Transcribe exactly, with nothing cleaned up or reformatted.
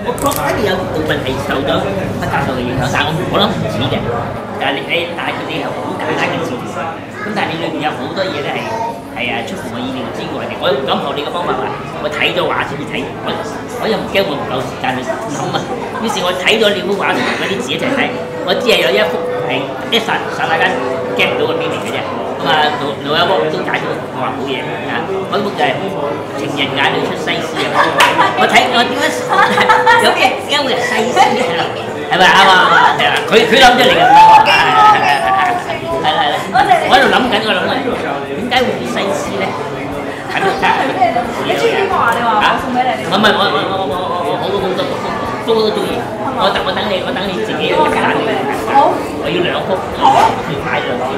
我覺得有部分係受咗不打受嘅影響，但係我我諗唔止嘅。但係你誒，但係佢哋係好簡單嘅治療，咁但係你裏邊有好多嘢咧係係啊出乎我意料之外嘅。我又唔敢學你嘅方法話，我睇咗畫先至睇，我我又唔驚我唔夠時間去諗啊。於是，我睇咗你幅畫同埋嗰啲字一齊睇，我只係有一幅係一剎剎那間 get 唔到個邊嚟嘅啫。咁啊，老老一波都解到我話好嘢啊！嗰幅就係情人眼裏出西施啊！我睇我點解有嘅點解會係西施係啦？係咪啱啊？係啦，佢佢諗出嚟嘅，係係係係。我喺度諗緊，我諗緊點解會叫西施咧？係咪？ 你中意邊個啊？你話我送俾你。 唔係我我我我我我好多好多都都中意。我等我等你，我等你自己去揀。 好。 我要兩幅。 好。 要買兩幅。